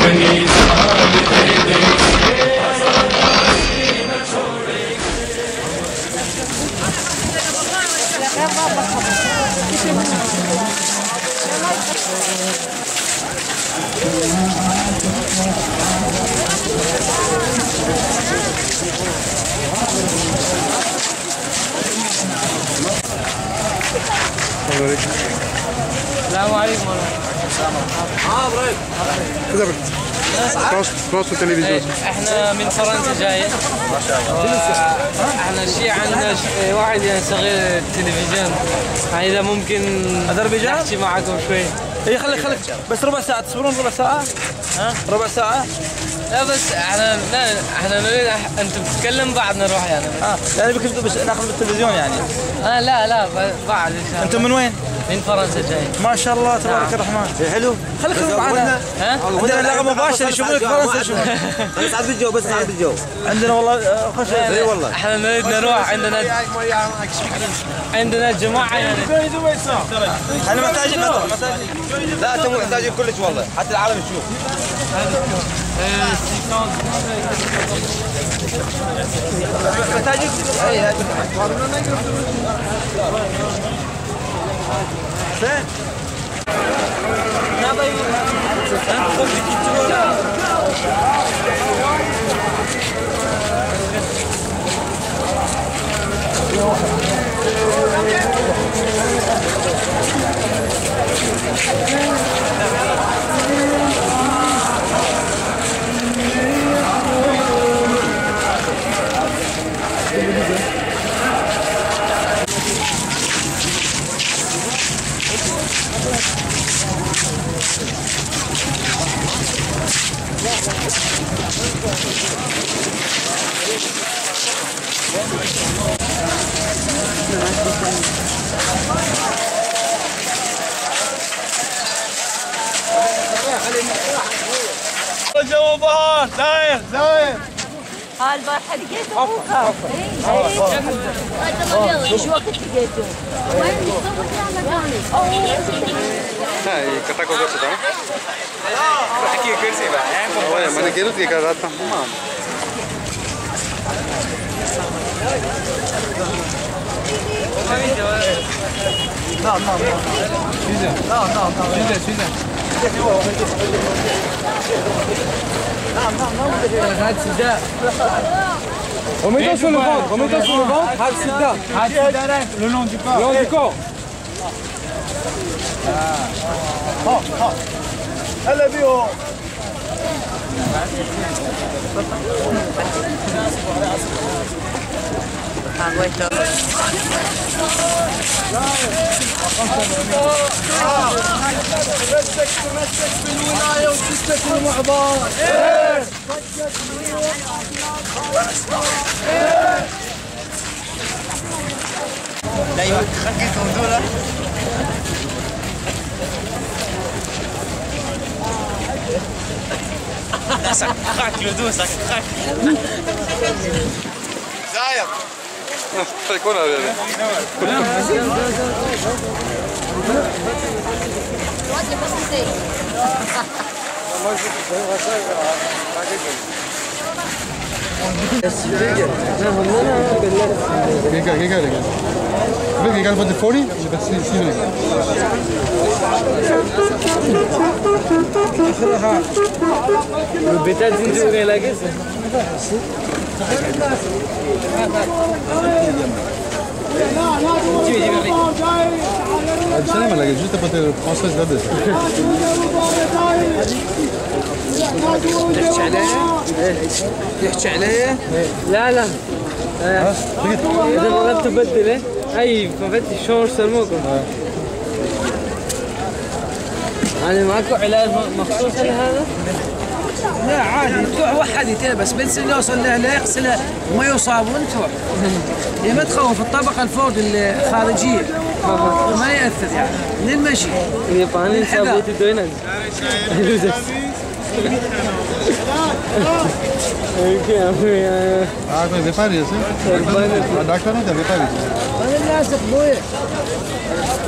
السلام عليكم ورحمة الله. كذا فرنسا تلفزيون. احنا من فرنسا جايين. ما شاء الله. احنا شيء عندنا واحد يعني صغير التلفزيون. اذا ممكن اذربيجان نحكي معكم شوي. اي خليك بس ربع ساعة تصبرون ربع ساعة؟ ها؟ ربع ساعة؟ لا بس احنا نريد انتم تتكلم بعد نروح يعني. يعني بكم بس ناخذ بالتلفزيون يعني؟ لا بعد ان شاء الله. انتم من وين؟ من فرنسا جايين. ما شاء الله تبارك الرحمن. حلو. خليك معنا. ها؟ عندنا لقاء مباشر يشوفونك فرنسا يشوفون. بس عاد بالجو بس عاد بالجو. عندنا والله خش. اي والله. احنا نريد نروح عندنا جماعة يعني. احنا محتاجين لا انتم محتاجين كلش والله حتى العالم يشوف. محتاجين زين. الجو بهار داير هالبارحة لقيته خوخة. ايش وقت لقيته؟ وين هاي kata kau kata tak? Lagi kerja bah. Oh ya mana kerja dia kata tak mam. Remettons sur le ventre, Hal Sida. Le long du corps. هلا بيهم. مسك بالولاية وتستكلوا مع بعض. لا يخككم دولة. سكخك لدو سكخك. زايد. يكون هذا. Vedi che calvo di fuori? البيتات زنجو غير لاقيس. Salam la juste pour te française là-bas. يحكي عليه؟ لا إذا بغيت تبدله أي فبدي شلون يسموكم؟ يعني ماكو علاج مخصوص لهذا؟ لا عادي تروح واحد يتلبس بس اللي يوصل له لا يغسله وما يصابون تروح. هي ما تخوف الطبقة الفوق الخارجية ما يأثر يعني للمشي. اليابانيين سابوتي دوينز. कोई व्यापारी है सर डॉक्टर नहीं था व्यापारी أنا الناس أخوي.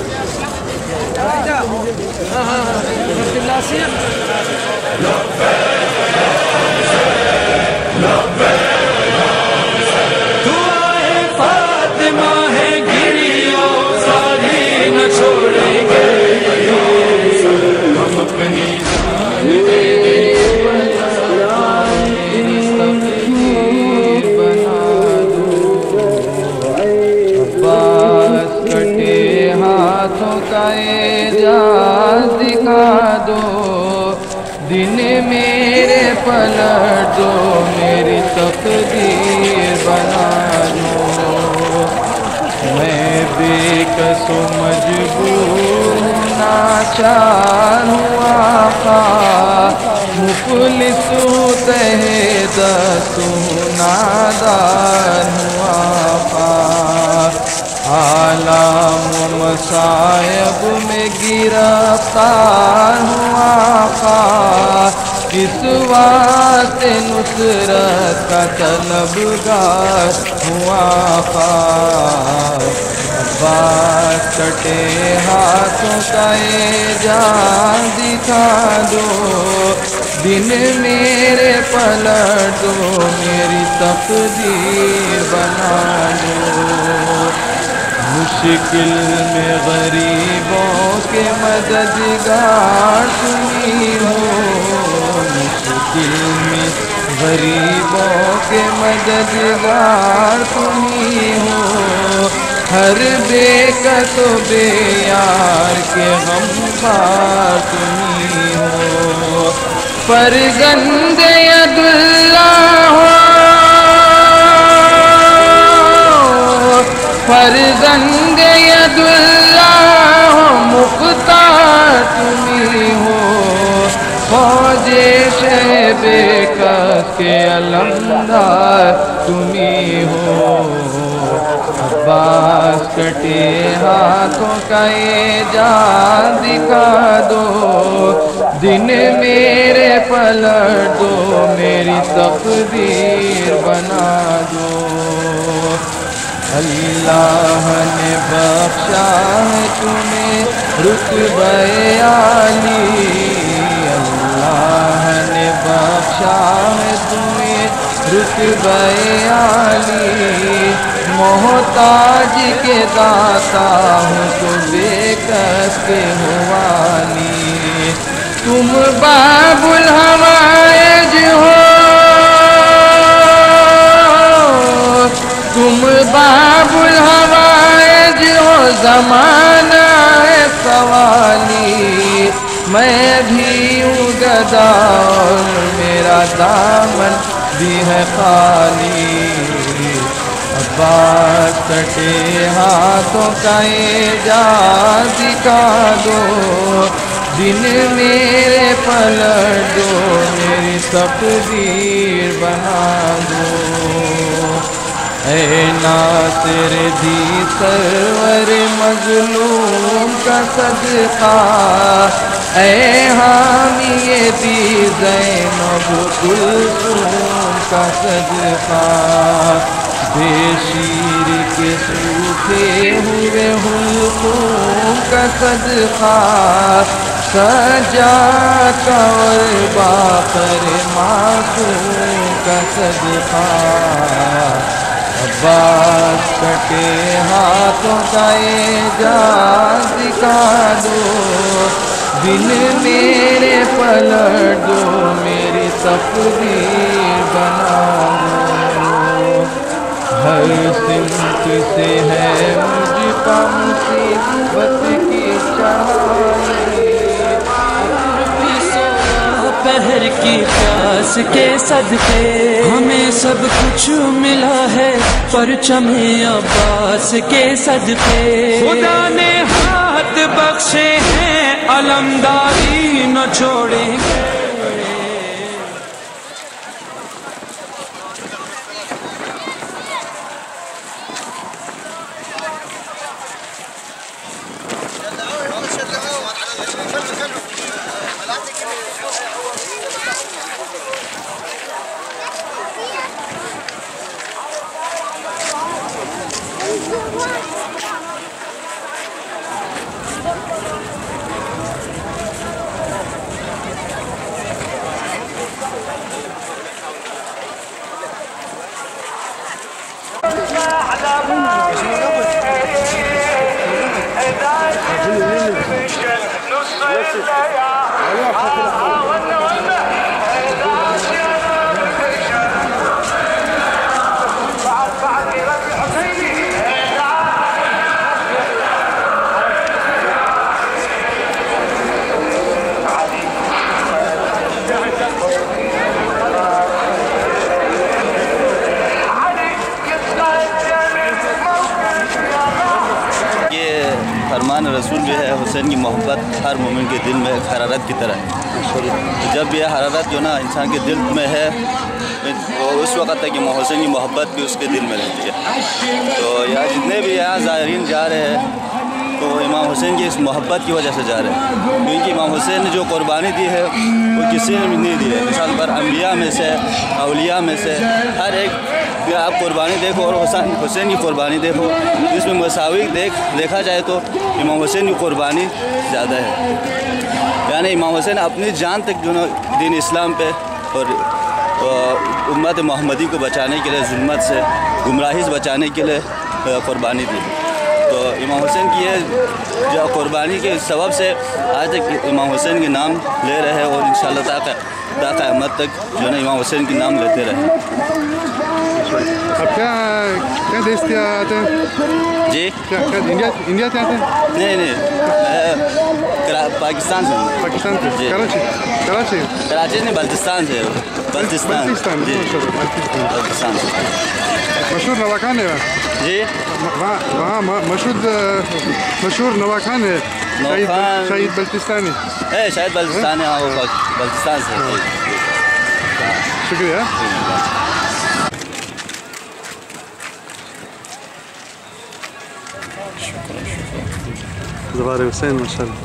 ها ها ها. دن میرے پلٹ دو میری تقدیر بنا دو میں بے کس و مجبور ناچار ہوں آقا مفلس ہوں تہ دست ہوں نادار ہوں آقا آلام و مصائب میں گرفتار ہوں آقا کس واسطے نصرت کا طلبگار ہوں آقا عباس کٹے ہاتھوں کا جان دکھا دو دن میرے پلٹ دو میری تقدیر بنا دو مشکل میں غریبوں کے مددگار تمہیں ہو مشکل میں غریبوں کے مددگار تمہیں ہو ہر بے کس و بے یار کے غمخوار تمہیں ہو فرزند عبداللہ ہو فرزند عبداللہ ہو مختار تمہیں ہو فوج شہ بے کس کے علمدار تمہیں ہو عباس کٹے ہاتھوں کا جان دکھا دو دن میرے پلٹ دو میری تقدیر بنا دو اللہ نے بخشا ہے تمہیں رتبہ عالی اللہ نے بخشا ہے تمہیں رتبہ عالی محتاج کے داتا ہوں تو بے کس کے والی تم باب الحوائج ہو تم باب الحوائج ہو زمانہ ہے سوالی میں بھی ہوں گدا اور میرا دامن بھی ہے خالی عباس کٹے ہاتھوں کا جان دکھا دو دن میرے پلٹ دو میری تقدیر بنا دو اے ناصر دی سرور مظلوم کا صدقہ اے حامی دی زینب کلثوم کا صدقہ بے شیر کے سوکھے ہوئے حلقوم کا صدقہ سجاد اور باقر معصوم کا صدقہ عباس کٹے ہاتھوں کا جان دکھا دو دن میرے پلٹ دو میری تقدیر بنا دو ہر سمت سے ہے مجھ پر مصیبت کی چڑھائی پہر کی پیاس کے صدقے ہمیں سب کچھ ملا ہے پرچم عباس کے صدقے خدا نے ہاتھ بخشے ہیں علمداری نہ چھوڑیں گے فرمان رسول بھی ہے حسین کی محبت ہر مومن کے دل میں ایک حرارت کی طرح ہے. جب یہ حرارت جو نا انسان کے دل میں ہے اس وقت تک امام حسین کی محبت بھی اس کے دل میں رہتی ہے. تو یہاں جتنے بھی یہاں زائرین جا رہے ہیں تو امام حسین کی اس محبت کی وجہ سے جا رہے ہیں, کیونکہ امام حسین نے جو قربانی دی ہے وہ کسی نے بھی نہیں دی ہے. مثال پر انبیاء میں سے, اولیاء میں سے ہر ایک آپ قربانی دیکھو اور حسین کی قربانی دیکھو, اس میں مساوی دیکھا جائے تو امام حسین کی قربانی زیادہ ہے. یعنی امام حسین اپنی جان تک جو دین اسلام پہ اور امت محمدی کو بچانے کے لیے, ظلمت سے گمراہی سے بچانے کے لیے قربانی دی. تو امام حسین کی یہ جو قربانی کے سبب سے آج تک امام حسین کے نام لے رہے ہیں اور انشاءاللہ تا قیامت تک جو ہے امام حسین کے نام لیتے رہے. اب کیا دیش سے آتے ہیں؟ جی انڈیا سے آتے ہیں؟ نہیں پاکستان سے. پاکستان سے؟ جی کراچی نہیں, بلتستان سے. بلتستان جی, بلتستان سے. مشہور نواخان ہے جی, وہاں مشہور نواخان ہے شہید بلتستانی ہے. شاید بلتستان ہے, ہاں وہ بلتستان سے. شکریہ. زوار حسین ماشاء اللہ.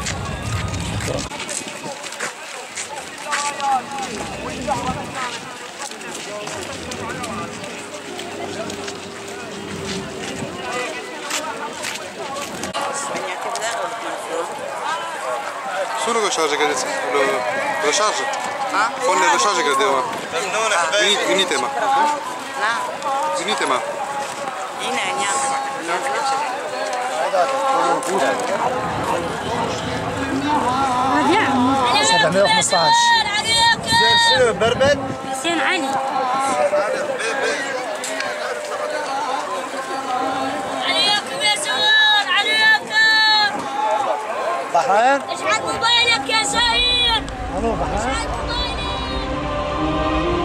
شو lo شارژ کردی؟ lo شارژ؟ فون lo شارژ کردی ما؟ Venite ma. Venite ma. شنو بربد؟ حسين علي. عليكم يا سوار, عليكم. بحرين؟ اشحال موبايلك يا سهير. اشحال موبايلك.